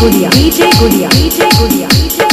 गुड़िया DJ गुड़िया DJ गुड़िया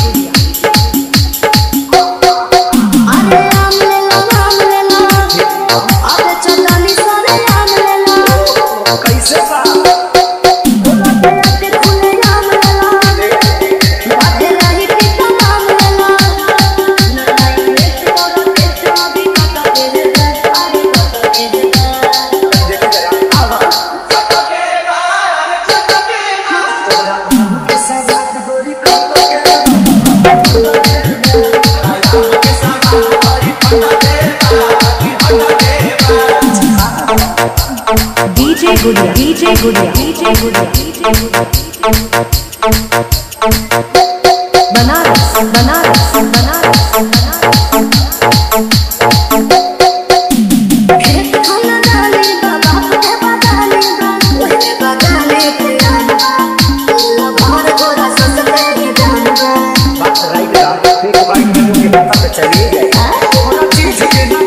अरे राम लेला अबे चंदनी सोने राम लेला कैसे बा बोला पे खुले राम लेला बाटे रही पिता राम लेला नहीं एक मोरा पेट अभी काटा दे अरे काटा दे देख जरा आवा के साथ गोरी काटो के साथ हरी पता दे डीजे गुड़िया डीजे गुड़िया डीजे गुड़िया बनारस बनारस बनारस खेत खाना डाले बाबा के बगाले ओहे बगाले पियाना तुल्ला भर गोरा ससते ही जानवा बात राइट है फिर बाइक में मुझे पता चली गई और चीज के ना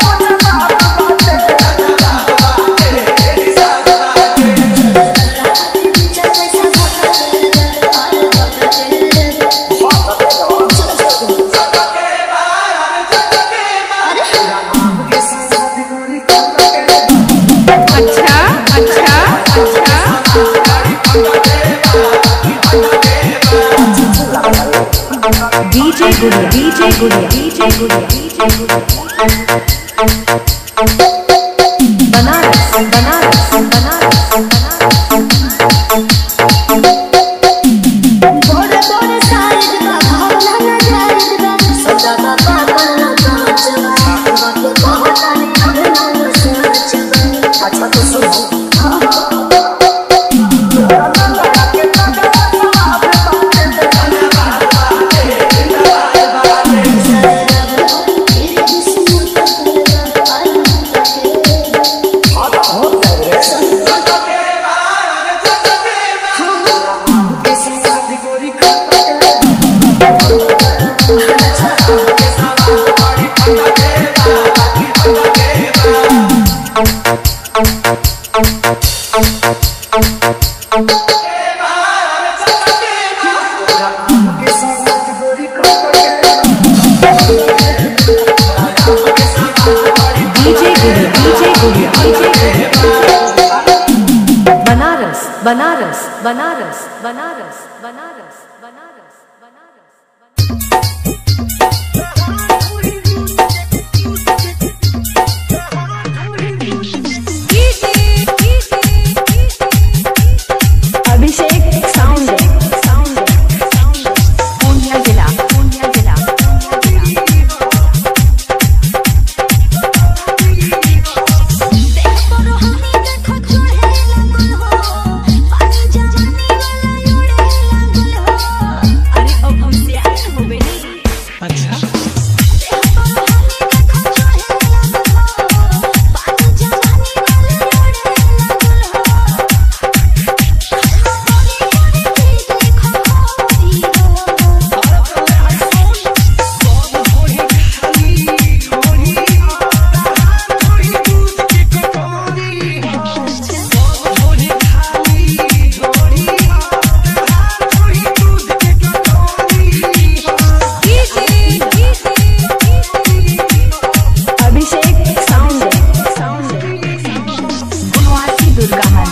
डीजे गुड़िया डीजे गुड़िया डीजे गुड़िया बनारस बनारस बनारस बोरे बोरे साइड का भावना न जाएगा सदा बाबा करना कांचवा मत बहुत नहीं अगला सोच अच्छा तो सुनो बनारस बनारस बनारस बनारस बनारस बनारस अभिषेक साउंड पूर्णिया जिला दुर्गा